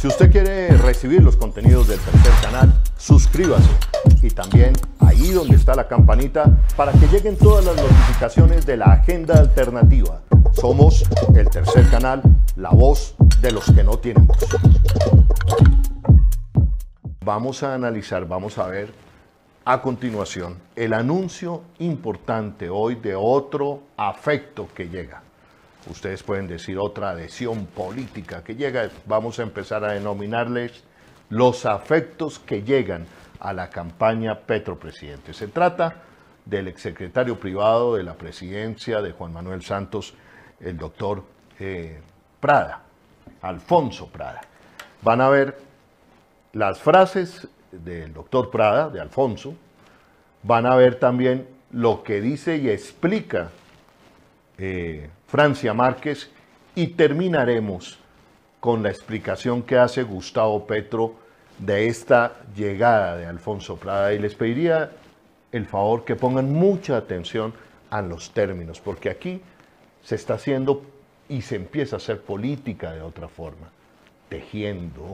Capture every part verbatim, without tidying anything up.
Si usted quiere recibir los contenidos del Tercer Canal, suscríbase y también ahí donde está la campanita para que lleguen todas las notificaciones de la agenda alternativa. Somos el Tercer Canal, la voz de los que no tienen voz. Vamos a analizar, vamos a ver a continuación el anuncio importante hoy de otro afecto que llega. Ustedes pueden decir otra adhesión política que llega. Vamos a empezar a denominarles los afectos que llegan a la campaña Petro Presidente. Se trata del exsecretario privado de la presidencia de Juan Manuel Santos, el doctor eh, Prada, Alfonso Prada. Van a ver las frases del doctor Prada, de Alfonso. Van a ver también lo que dice y explica eh, Francia Márquez, y terminaremos con la explicación que hace Gustavo Petro de esta llegada de Alfonso Prada. Y les pediría el favor que pongan mucha atención a los términos, porque aquí se está haciendo y se empieza a hacer política de otra forma, tejiendo,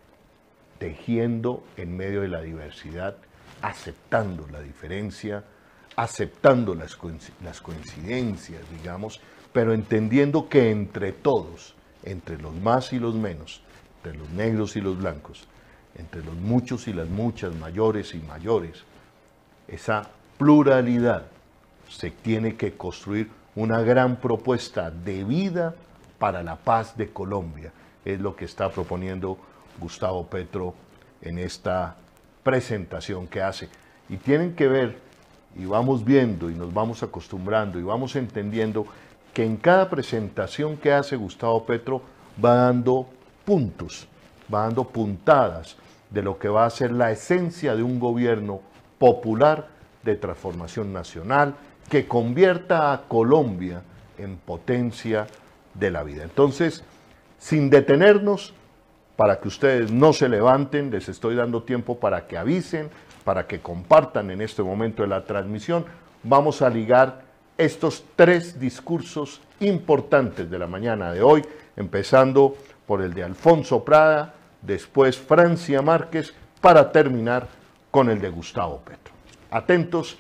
tejiendo en medio de la diversidad, aceptando la diferencia, aceptando las coincidencias, digamos, pero entendiendo que entre todos, entre los más y los menos, entre los negros y los blancos, entre los muchos y las muchas, mayores y mayores, esa pluralidad se tiene que construir una gran propuesta de vida para la paz de Colombia. Es lo que está proponiendo Gustavo Petro en esta presentación que hace. Y tienen que ver, y vamos viendo y nos vamos acostumbrando y vamos entendiendo que en cada presentación que hace Gustavo Petro va dando puntos, va dando puntadas de lo que va a ser la esencia de un gobierno popular de transformación nacional que convierta a Colombia en potencia de la vida. Entonces, sin detenernos, para que ustedes no se levanten, les estoy dando tiempo para que avisen, para que compartan en este momento de la transmisión, vamos a ligar estos tres discursos importantes de la mañana de hoy, empezando por el de Alfonso Prada, después Francia Márquez, para terminar con el de Gustavo Petro. Atentos,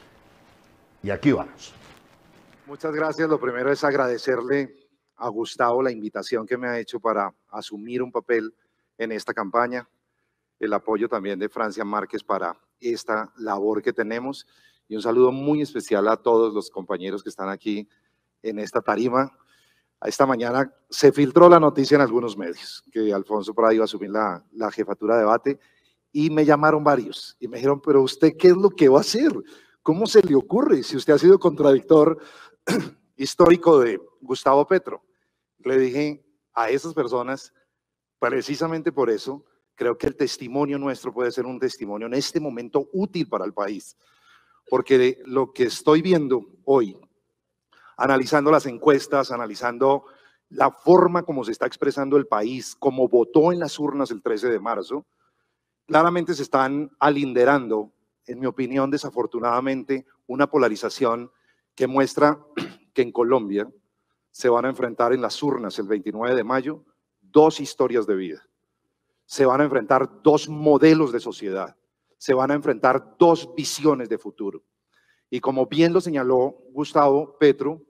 y aquí vamos. Muchas gracias. Lo primero es agradecerle a Gustavo la invitación que me ha hecho para asumir un papel en esta campaña, el apoyo también de Francia Márquez para esta labor que tenemos, y un saludo muy especial a todos los compañeros que están aquí en esta tarima. Esta mañana se filtró la noticia en algunos medios que Alfonso Prada iba a asumir la, la jefatura de debate, y me llamaron varios y me dijeron, pero ¿usted qué es lo que va a hacer? ¿Cómo se le ocurre si usted ha sido contradictor histórico de Gustavo Petro? Le dije a esas personas, precisamente por eso, creo que el testimonio nuestro puede ser un testimonio en este momento útil para el país, porque lo que estoy viendo hoy, analizando las encuestas, analizando la forma como se está expresando el país, como votó en las urnas el trece de marzo, claramente se están alinderando, en mi opinión, desafortunadamente, una polarización que muestra que en Colombia se van a enfrentar en las urnas el veintinueve de mayo dos historias de vida. Se van a enfrentar dos modelos de sociedad, se van a enfrentar dos visiones de futuro. Y como bien lo señaló Gustavo Petro,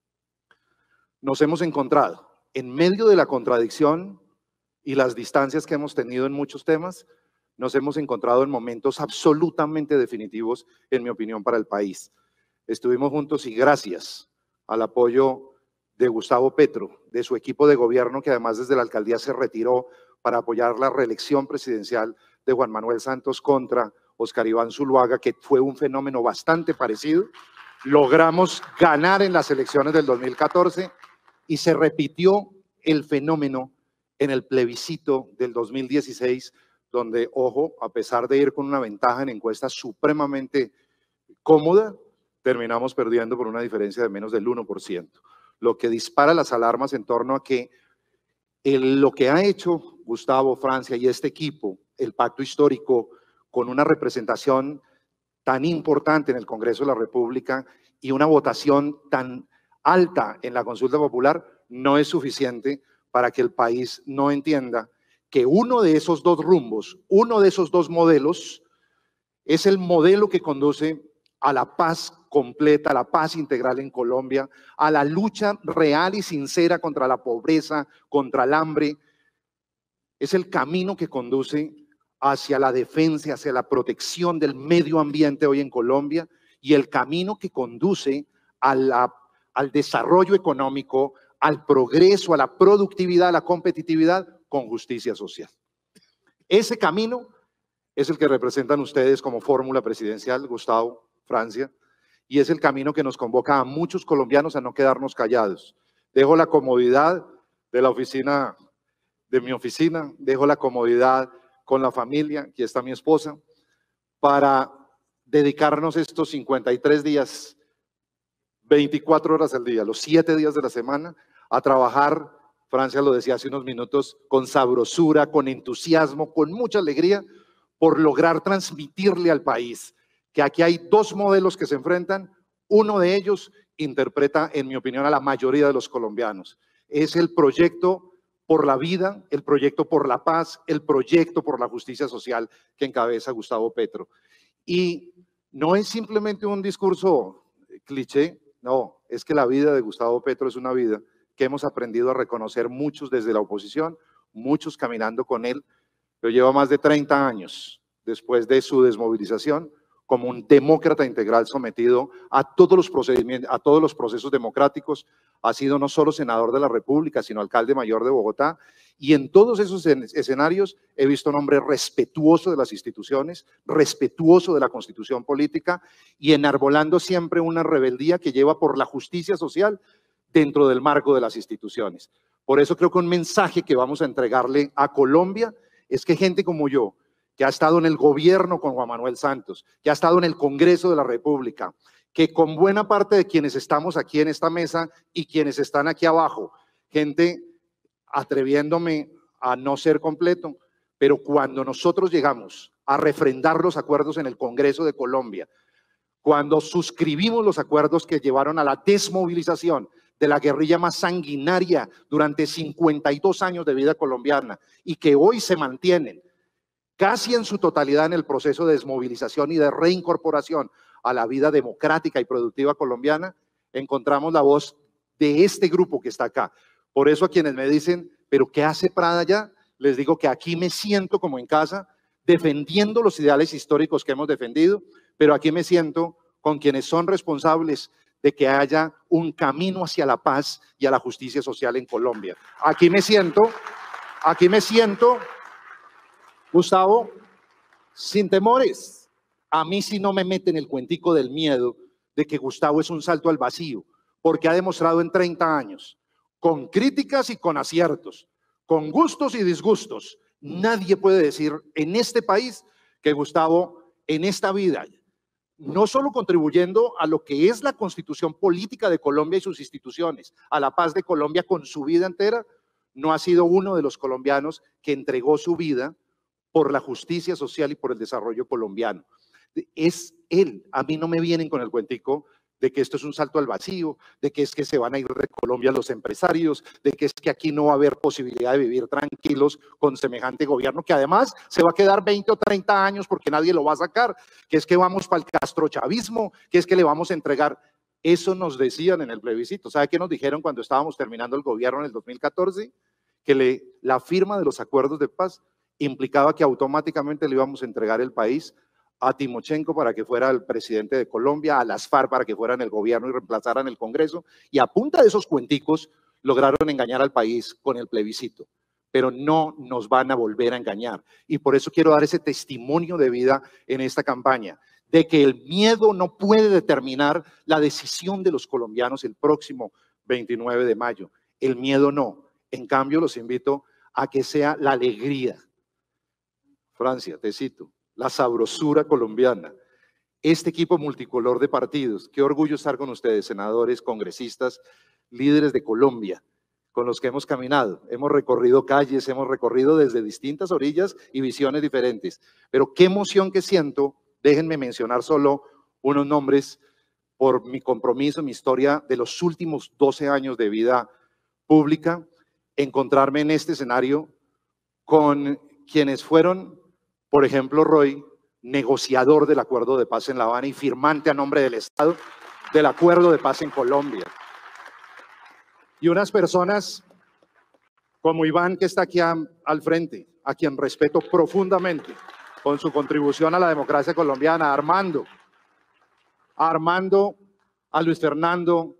nos hemos encontrado en medio de la contradicción y las distancias que hemos tenido en muchos temas, nos hemos encontrado en momentos absolutamente definitivos, en mi opinión, para el país. Estuvimos juntos y gracias al apoyo de Gustavo Petro, de su equipo de gobierno, que además desde la alcaldía se retiró para apoyar la reelección presidencial de Juan Manuel Santos contra Oscar Iván Zuluaga, que fue un fenómeno bastante parecido. Logramos ganar en las elecciones del dos mil catorce y se repitió el fenómeno en el plebiscito del dos mil dieciséis, donde, ojo, a pesar de ir con una ventaja en encuestas supremamente cómoda, terminamos perdiendo por una diferencia de menos del uno por ciento, lo que dispara las alarmas en torno a que el, lo que ha hecho Gustavo, Francia y este equipo, el pacto histórico, con una representación tan importante en el Congreso de la República y una votación tan alta en la consulta popular, no es suficiente para que el país no entienda que uno de esos dos rumbos, uno de esos dos modelos, es el modelo que conduce a la paz completa, a la paz integral en Colombia, a la lucha real y sincera contra la pobreza, contra el hambre. Es el camino que conduce hacia la defensa, hacia la protección del medio ambiente hoy en Colombia, y el camino que conduce a la, al desarrollo económico, al progreso, a la productividad, a la competitividad con justicia social. Ese camino es el que representan ustedes como fórmula presidencial, Gustavo, Francia, y es el camino que nos convoca a muchos colombianos a no quedarnos callados. Dejo la comodidad de la oficina, de mi oficina, dejo la comodidad con la familia, aquí está mi esposa, para dedicarnos estos cincuenta y tres días, veinticuatro horas al día, los siete días de la semana, a trabajar, Francia lo decía hace unos minutos, con sabrosura, con entusiasmo, con mucha alegría, por lograr transmitirle al país que aquí hay dos modelos que se enfrentan. Uno de ellos interpreta, en mi opinión, a la mayoría de los colombianos. Es el proyecto por la vida, el proyecto por la paz, el proyecto por la justicia social que encabeza Gustavo Petro. Y no es simplemente un discurso cliché, no, es que la vida de Gustavo Petro es una vida que hemos aprendido a reconocer muchos desde la oposición, muchos caminando con él, pero lleva más de treinta años después de su desmovilización como un demócrata integral sometido a todos los procedimientos, a todos los procesos democráticos. Ha sido no solo senador de la República, sino alcalde mayor de Bogotá, y en todos esos escenarios he visto un hombre respetuoso de las instituciones, respetuoso de la constitución política y enarbolando siempre una rebeldía que lleva por la justicia social dentro del marco de las instituciones. Por eso creo que un mensaje que vamos a entregarle a Colombia es que gente como yo, que ha estado en el gobierno con Juan Manuel Santos, que ha estado en el Congreso de la República, que con buena parte de quienes estamos aquí en esta mesa y quienes están aquí abajo, gente atreviéndome a no ser completo, pero cuando nosotros llegamos a refrendar los acuerdos en el Congreso de Colombia, cuando suscribimos los acuerdos que llevaron a la desmovilización de la guerrilla más sanguinaria durante cincuenta y dos años de vida colombiana y que hoy se mantienen casi en su totalidad en el proceso de desmovilización y de reincorporación a la vida democrática y productiva colombiana, encontramos la voz de este grupo que está acá. Por eso a quienes me dicen, ¿pero qué hace Prada allá? Les digo que aquí me siento como en casa, defendiendo los ideales históricos que hemos defendido, pero aquí me siento con quienes son responsables de que haya un camino hacia la paz y a la justicia social en Colombia. Aquí me siento, aquí me siento, Gustavo, sin temores. A mí sí no me meten el cuentico del miedo de que Gustavo es un salto al vacío, porque ha demostrado en treinta años, con críticas y con aciertos, con gustos y disgustos, nadie puede decir en este país que Gustavo en esta vida, no solo contribuyendo a lo que es la constitución política de Colombia y sus instituciones, a la paz de Colombia con su vida entera, no ha sido uno de los colombianos que entregó su vida por la justicia social y por el desarrollo colombiano. Es él. A mí no me vienen con el cuentico de que esto es un salto al vacío, de que es que se van a ir de Colombia los empresarios, de que es que aquí no va a haber posibilidad de vivir tranquilos con semejante gobierno, que además se va a quedar veinte o treinta años porque nadie lo va a sacar, que es que vamos para el castrochavismo, que es que le vamos a entregar. Eso nos decían en el plebiscito. ¿Sabe qué nos dijeron cuando estábamos terminando el gobierno en el dos mil catorce? Que le, la firma de los acuerdos de paz implicaba que automáticamente le íbamos a entregar el país a Timochenko para que fuera el presidente de Colombia, a las FARC para que fueran el gobierno y reemplazaran el Congreso, y a punta de esos cuenticos lograron engañar al país con el plebiscito, pero no nos van a volver a engañar. Y por eso quiero dar ese testimonio de vida en esta campaña, de que el miedo no puede determinar la decisión de los colombianos el próximo veintinueve de mayo. El miedo no. En cambio, los invito a que sea la alegría. Francia, te cito, la sabrosura colombiana, este equipo multicolor de partidos. Qué orgullo estar con ustedes, senadores, congresistas, líderes de Colombia, con los que hemos caminado. Hemos recorrido calles, hemos recorrido desde distintas orillas y visiones diferentes. Pero qué emoción que siento, déjenme mencionar solo unos nombres por mi compromiso, mi historia de los últimos doce años de vida pública, encontrarme en este escenario con quienes fueron, por ejemplo, Roy, negociador del acuerdo de paz en La Habana y firmante a nombre del Estado del acuerdo de paz en Colombia. Y unas personas como Iván, que está aquí a, al frente, a quien respeto profundamente con su contribución a la democracia colombiana, Armando, a Armando, a Luis Fernando,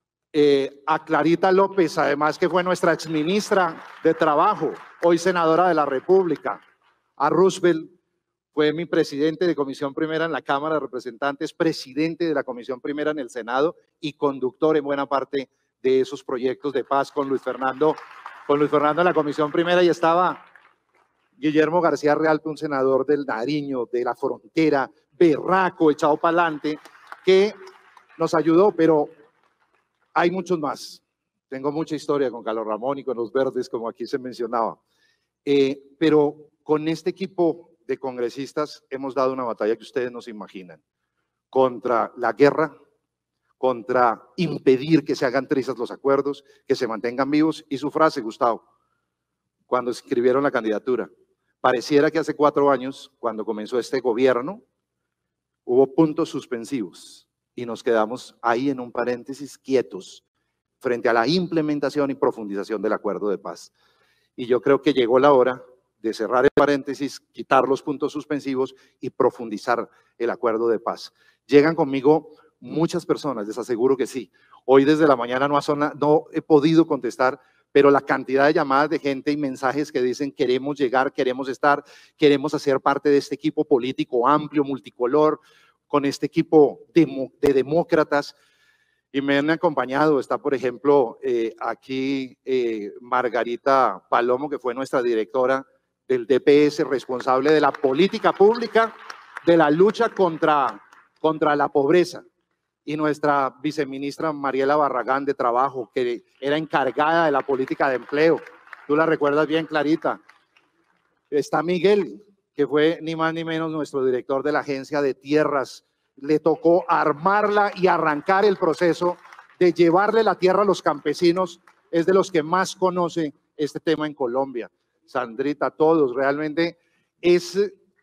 eh, a Clarita López, además que fue nuestra exministra de Trabajo, hoy senadora de la República, a Roosevelt, fue mi presidente de Comisión Primera en la Cámara de Representantes, presidente de la Comisión Primera en el Senado y conductor en buena parte de esos proyectos de paz con Luis Fernando, con Luis Fernando en la Comisión Primera, y estaba Guillermo García Realpe, un senador del Nariño, de la Frontera, berraco, echado para adelante, que nos ayudó, pero hay muchos más. Tengo mucha historia con Carlos Ramón y con los Verdes, como aquí se mencionaba. Eh, pero con este equipo de congresistas hemos dado una batalla que ustedes no se imaginan, contra la guerra, contra impedir que se hagan trizas los acuerdos, que se mantengan vivos. Y su frase, Gustavo, cuando escribieron la candidatura, pareciera que hace cuatro años, cuando comenzó este gobierno, hubo puntos suspensivos y nos quedamos ahí en un paréntesis quietos frente a la implementación y profundización del acuerdo de paz. Y yo creo que llegó la hora de cerrar el paréntesis, quitar los puntos suspensivos y profundizar el acuerdo de paz. Llegan conmigo muchas personas, les aseguro que sí. Hoy desde la mañana no, ha no he podido contestar, pero la cantidad de llamadas de gente y mensajes que dicen queremos llegar, queremos estar, queremos hacer parte de este equipo político amplio, multicolor, con este equipo de, de demócratas. Y me han acompañado, está por ejemplo eh, aquí eh, Margarita Palomo, que fue nuestra directora del D P S, responsable de la política pública, de la lucha contra, contra la pobreza. Y nuestra viceministra Mariela Barragán de Trabajo, que era encargada de la política de empleo. Tú la recuerdas bien, Clarita. Está Miguel, que fue ni más ni menos nuestro director de la Agencia de Tierras. Le tocó armarla y arrancar el proceso de llevarle la tierra a los campesinos. Es de los que más conoce este tema en Colombia. Sandrita, todos, realmente es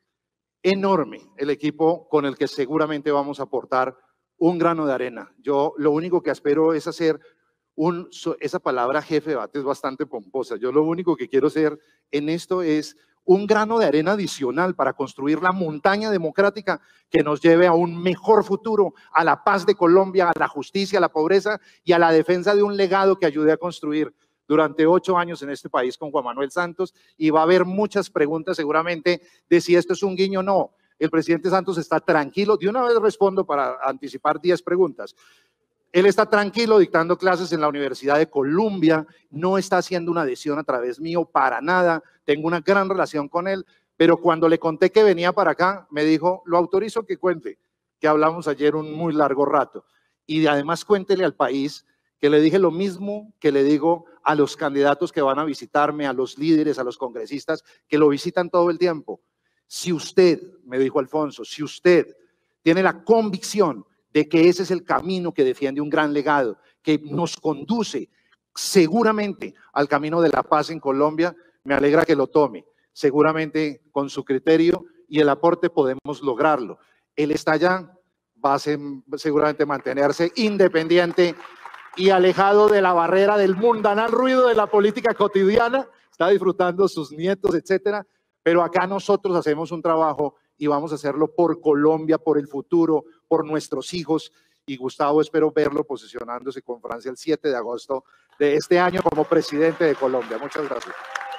enorme el equipo con el que seguramente vamos a aportar un grano de arena. Yo lo único que espero es hacer un, esa palabra jefe de debate es bastante pomposa. Yo lo único que quiero hacer en esto es un grano de arena adicional para construir la montaña democrática que nos lleve a un mejor futuro, a la paz de Colombia, a la justicia, a la pobreza y a la defensa de un legado que ayude a construir durante ocho años en este país con Juan Manuel Santos. Y va a haber muchas preguntas seguramente de si esto es un guiño o no. El presidente Santos está tranquilo. De una vez respondo para anticipar diez preguntas. Él está tranquilo dictando clases en la Universidad de Columbia, no está haciendo una adhesión a través mío para nada, tengo una gran relación con él, pero cuando le conté que venía para acá, me dijo, lo autorizo que cuente, que hablamos ayer un muy largo rato. Y además cuéntele al país que le dije lo mismo que le digo a los candidatos que van a visitarme, a los líderes, a los congresistas, que lo visitan todo el tiempo. Si usted, me dijo Alfonso, si usted tiene la convicción de que ese es el camino que defiende un gran legado, que nos conduce seguramente al camino de la paz en Colombia, me alegra que lo tome. Seguramente con su criterio y el aporte podemos lograrlo. Él está allá, va a ser, seguramente mantenerse independiente y alejado de la barrera del mundanal ruido de la política cotidiana, está disfrutando sus nietos, etcétera, pero acá nosotros hacemos un trabajo y vamos a hacerlo por Colombia, por el futuro, por nuestros hijos. Y Gustavo, espero verlo posicionándose con Francia el siete de agosto de este año como presidente de Colombia. Muchas gracias.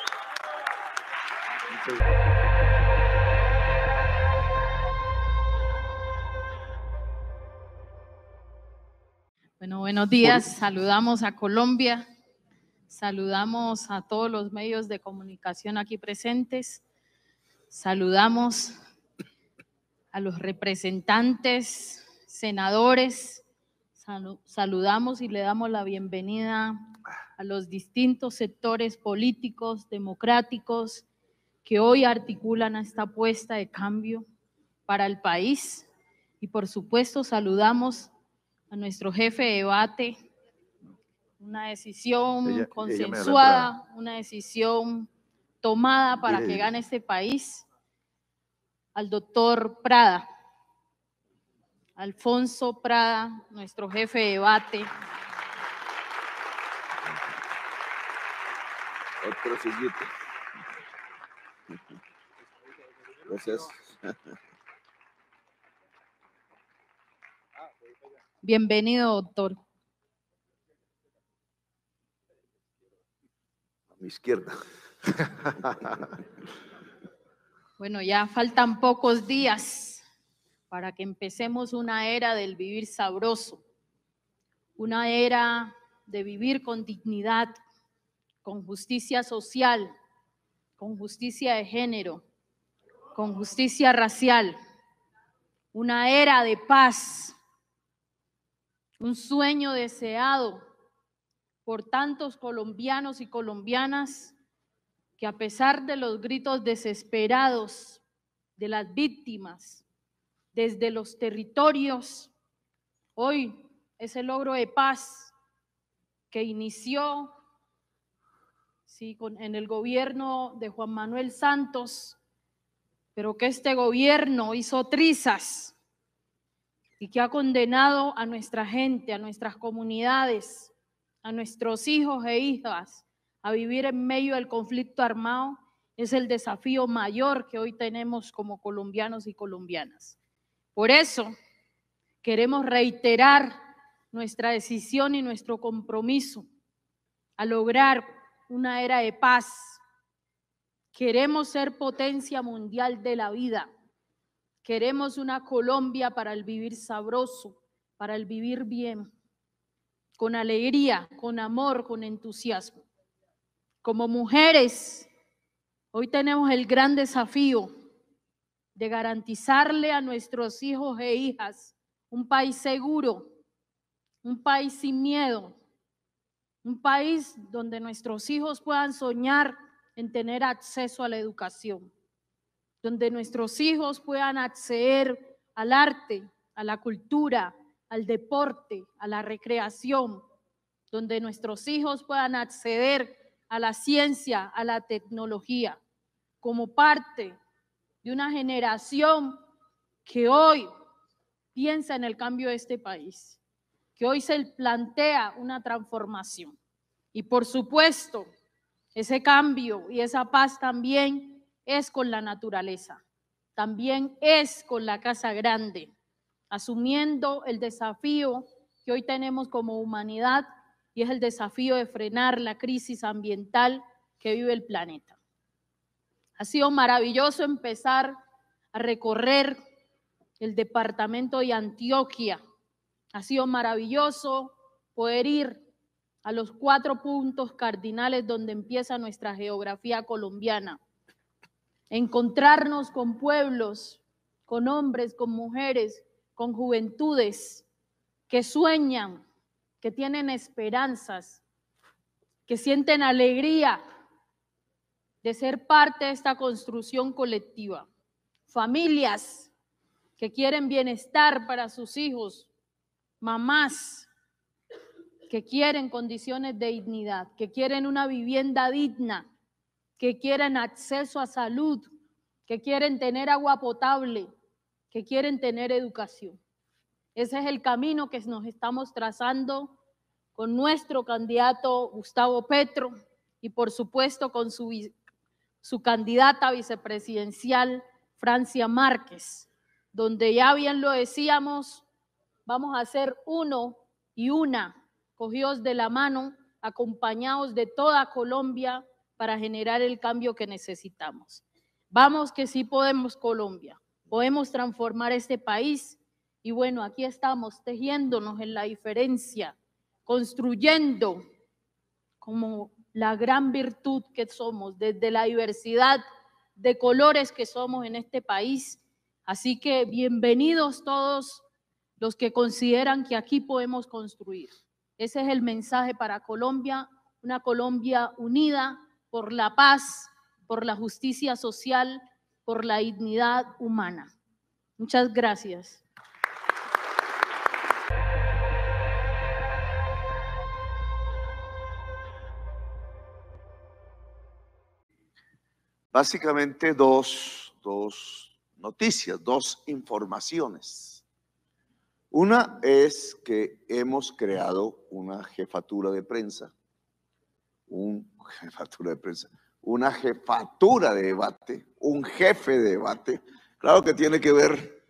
Muchas gracias. Bueno, buenos días. Saludamos a Colombia, saludamos a todos los medios de comunicación aquí presentes, saludamos a los representantes, senadores, saludamos y le damos la bienvenida a los distintos sectores políticos, democráticos, que hoy articulan esta apuesta de cambio para el país. Y por supuesto saludamos a nuestro jefe de debate, una decisión ella, consensuada, ella una decisión tomada para que gane este país, al doctor Prada, Alfonso Prada, nuestro jefe de debate. Otro sillito. Gracias. Bienvenido, doctor. A mi izquierda. Bueno, ya faltan pocos días para que empecemos una era del vivir sabroso, una era de vivir con dignidad, con justicia social, con justicia de género, con justicia racial, una era de paz, un sueño deseado por tantos colombianos y colombianas que, a pesar de los gritos desesperados de las víctimas desde los territorios, hoy ese logro de paz que inició sí, con, en el gobierno de Juan Manuel Santos, pero que este gobierno hizo trizas y que ha condenado a nuestra gente, a nuestras comunidades, a nuestros hijos e hijas a vivir en medio del conflicto armado, es el desafío mayor que hoy tenemos como colombianos y colombianas. Por eso queremos reiterar nuestra decisión y nuestro compromiso a lograr una era de paz. Queremos ser potencia mundial de la vida. Queremos una Colombia para el vivir sabroso, para el vivir bien, con alegría, con amor, con entusiasmo. Como mujeres, hoy tenemos el gran desafío de garantizarle a nuestros hijos e hijas un país seguro, un país sin miedo, un país donde nuestros hijos puedan soñar en tener acceso a la educación, donde nuestros hijos puedan acceder al arte, a la cultura, al deporte, a la recreación, donde nuestros hijos puedan acceder a la ciencia, a la tecnología, como parte de una generación que hoy piensa en el cambio de este país, que hoy se plantea una transformación. Y por supuesto, ese cambio y esa paz también es con la naturaleza, también es con la Casa Grande, asumiendo el desafío que hoy tenemos como humanidad, y es el desafío de frenar la crisis ambiental que vive el planeta. Ha sido maravilloso empezar a recorrer el departamento de Antioquia. Ha sido maravilloso poder ir a los cuatro puntos cardinales donde empieza nuestra geografía colombiana. Encontrarnos con pueblos, con hombres, con mujeres, con juventudes que sueñan, que tienen esperanzas, que sienten alegría de ser parte de esta construcción colectiva. Familias que quieren bienestar para sus hijos, mamás que quieren condiciones de dignidad, que quieren una vivienda digna, que quieren acceso a salud, que quieren tener agua potable, que quieren tener educación. Ese es el camino que nos estamos trazando con nuestro candidato Gustavo Petro y por supuesto con su, su candidata vicepresidencial Francia Márquez, donde ya bien lo decíamos, vamos a ser uno y una, cogidos de la mano, acompañados de toda Colombia para generar el cambio que necesitamos. Vamos que sí podemos, Colombia, podemos transformar este país. Y bueno, aquí estamos tejiéndonos en la diferencia, construyendo como la gran virtud que somos, desde la diversidad de colores que somos en este país. Así que bienvenidos todos los que consideran que aquí podemos construir. Ese es el mensaje para Colombia, una Colombia unida por la paz, por la justicia social, por la dignidad humana. Muchas gracias. Básicamente dos, dos noticias, dos informaciones. Una es que hemos creado una jefatura de prensa, un jefatura de prensa, una jefatura de debate, un jefe de debate. Claro que tiene que ver,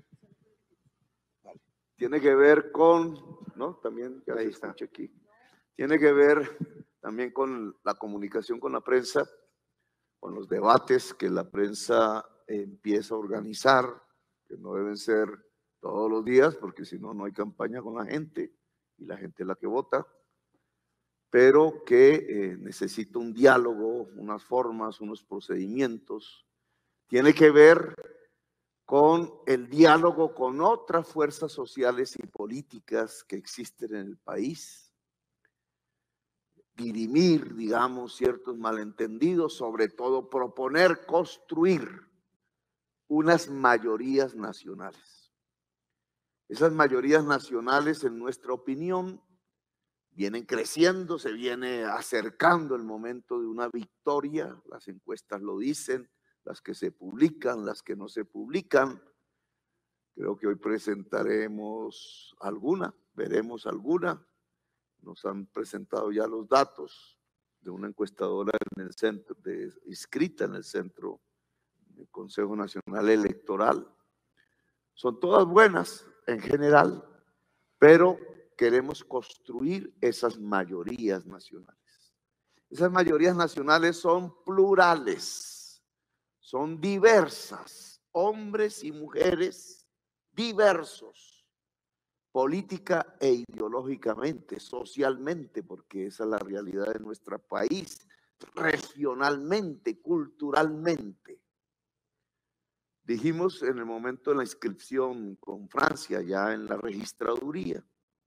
tiene que ver con, ¿no? También, ya Ahí se está. escucha aquí, tiene que ver también con la comunicación con la prensa, con los debates que la prensa empieza a organizar, que no deben ser todos los días, porque si no, no hay campaña con la gente, y la gente es la que vota, pero que eh, necesita un diálogo, unas formas, unos procedimientos. Tiene que ver con el diálogo con otras fuerzas sociales y políticas que existen en el país, dirimir, digamos, ciertos malentendidos, sobre todo proponer, construir unas mayorías nacionales. Esas mayorías nacionales, en nuestra opinión, vienen creciendo, se viene acercando el momento de una victoria, las encuestas lo dicen, las que se publican, las que no se publican. Creo que hoy presentaremos alguna, veremos alguna. Nos han presentado ya los datos de una encuestadora en el centro, de, inscrita en el centro del Consejo Nacional Electoral. Son todas buenas en general, pero queremos construir esas mayorías nacionales. Esas mayorías nacionales son plurales, son diversas, hombres y mujeres diversos, política e ideológicamente, socialmente, porque esa es la realidad de nuestro país, regionalmente, culturalmente. Dijimos en el momento de la inscripción con Francia, ya en la registraduría,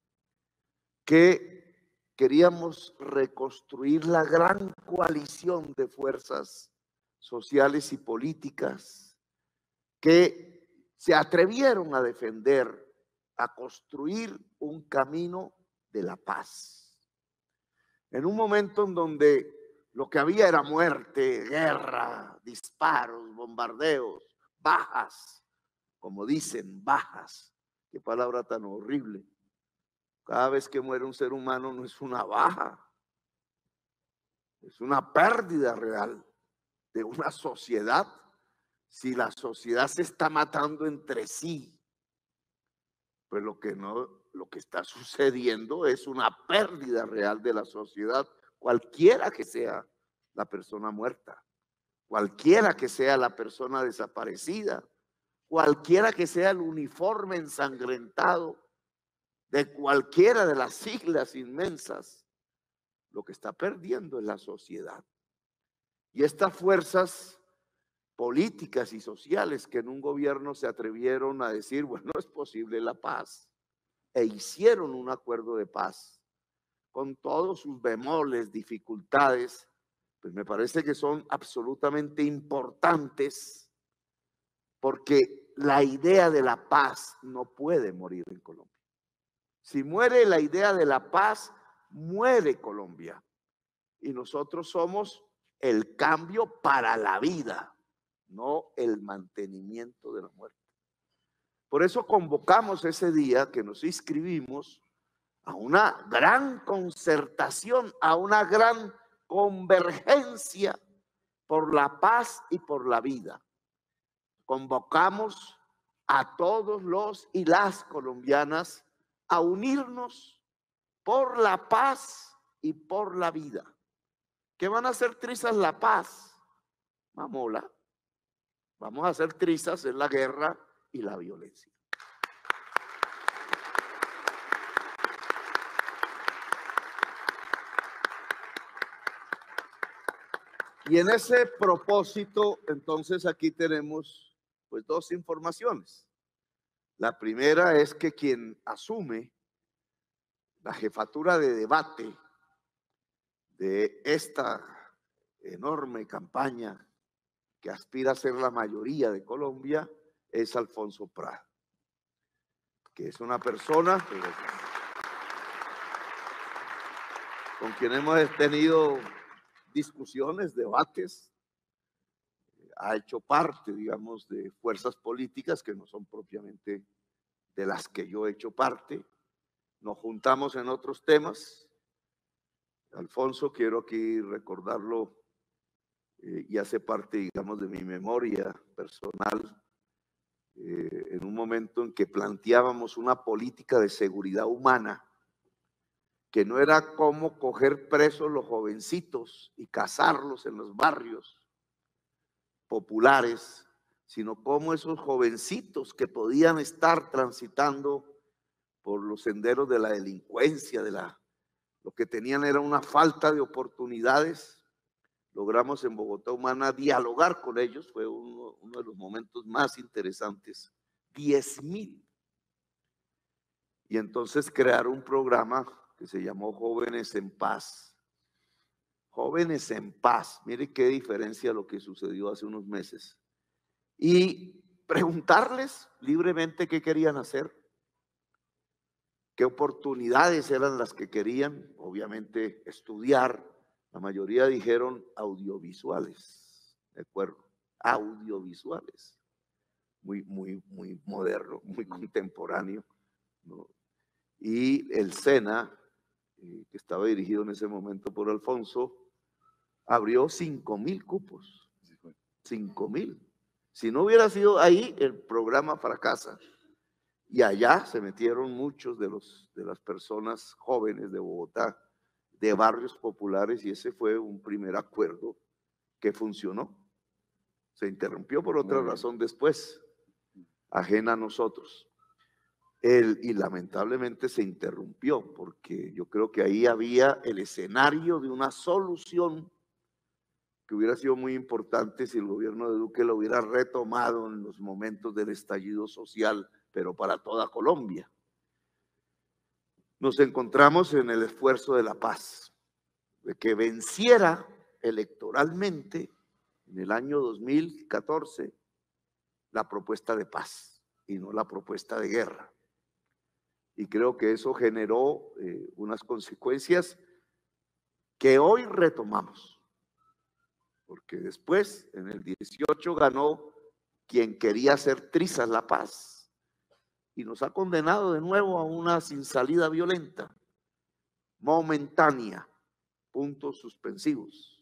que queríamos reconstruir la gran coalición de fuerzas sociales y políticas que se atrevieron a defender, a construir un camino de la paz. En un momento en donde lo que había era muerte, guerra, disparos, bombardeos, bajas, como dicen, bajas. Qué palabra tan horrible. Cada vez que muere un ser humano no es una baja, es una pérdida real de una sociedad. Si la sociedad se está matando entre sí, pues lo que no, lo que está sucediendo es una pérdida real de la sociedad, cualquiera que sea la persona muerta, cualquiera que sea la persona desaparecida, cualquiera que sea el uniforme ensangrentado de cualquiera de las siglas inmensas, lo que está perdiendo es la sociedad. Y estas fuerzas políticas y sociales que en un gobierno se atrevieron a decir, bueno, es posible la paz, e hicieron un acuerdo de paz, con todos sus bemoles, dificultades, pues me parece que son absolutamente importantes, porque la idea de la paz no puede morir en Colombia. Si muere la idea de la paz, muere Colombia. Y nosotros somos el cambio para la vida, no el mantenimiento de la muerte. Por eso convocamos ese día que nos inscribimos a una gran concertación, a una gran convergencia por la paz y por la vida. Convocamos a todos los y las colombianas a unirnos por la paz y por la vida. ¿Qué van a hacer trizas la paz? Mamola. Vamos a hacer trizas en la guerra y la violencia. Y en ese propósito, entonces aquí tenemos pues dos informaciones. La primera es que quien asume la jefatura de debate de esta enorme campaña que aspira a ser la mayoría de Colombia es Alfonso Prada, que es una persona con quien hemos tenido discusiones, debates, ha hecho parte, digamos, de fuerzas políticas que no son propiamente de las que yo he hecho parte. Nos juntamos en otros temas. Alfonso, quiero aquí recordarlo, eh, y hace parte, digamos, de mi memoria personal, eh, en un momento en que planteábamos una política de seguridad humana, que no era cómo coger presos los jovencitos y cazarlos en los barrios populares, sino cómo esos jovencitos que podían estar transitando por los senderos de la delincuencia, de la, lo que tenían era una falta de oportunidades. Logramos en Bogotá Humana dialogar con ellos, fue uno, uno de los momentos más interesantes, diez mil. Y entonces crear un programa que se llamó Jóvenes en Paz. Jóvenes en Paz, mire qué diferencia lo que sucedió hace unos meses. Y preguntarles libremente qué querían hacer, qué oportunidades eran las que querían, obviamente estudiar. La mayoría dijeron audiovisuales, ¿de acuerdo? Audiovisuales, muy, muy, muy moderno, muy contemporáneo, ¿no? Y el SENA, eh, que estaba dirigido en ese momento por Alfonso, abrió cinco mil cupos, cinco mil. Si no hubiera sido ahí, el programa fracasa. Y allá se metieron muchos de, los, de las personas jóvenes de Bogotá, de barrios populares, y ese fue un primer acuerdo que funcionó. Se interrumpió por otra razón después, ajena a nosotros. El, y lamentablemente se interrumpió, porque yo creo que ahí había el escenario de una solución que hubiera sido muy importante si el gobierno de Duque lo hubiera retomado en los momentos del estallido social, pero para toda Colombia. Nos encontramos en el esfuerzo de la paz, de que venciera electoralmente en el año dos mil catorce la propuesta de paz y no la propuesta de guerra. Y creo que eso generó eh, unas consecuencias que hoy retomamos, porque después, en el dieciocho, ganó quien quería hacer trizas la paz y nos ha condenado de nuevo a una sin salida violenta, momentánea, puntos suspensivos.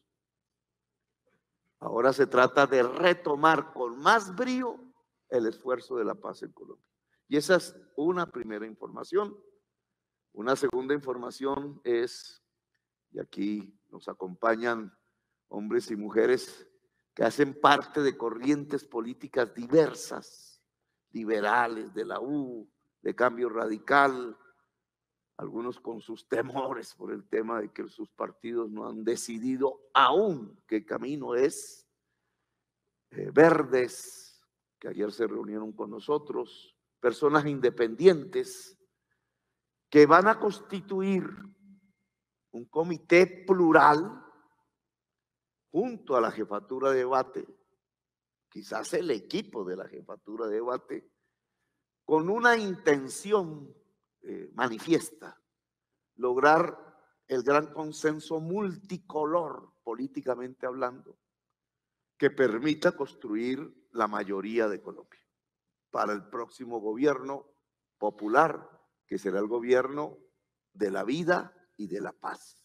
Ahora se trata de retomar con más brío el esfuerzo de la paz en Colombia. Y esa es una primera información. Una segunda información es, y aquí nos acompañan hombres y mujeres que hacen parte de corrientes políticas diversas, liberales, de la U, de Cambio Radical, algunos con sus temores por el tema de que sus partidos no han decidido aún qué camino es, eh, verdes, que ayer se reunieron con nosotros, personas independientes que van a constituir un comité plural junto a la jefatura de debate, quizás el equipo de la jefatura de debate, con una intención eh, manifiesta, lograr el gran consenso multicolor, políticamente hablando, que permita construir la mayoría de Colombia para el próximo gobierno popular, que será el gobierno de la vida y de la paz.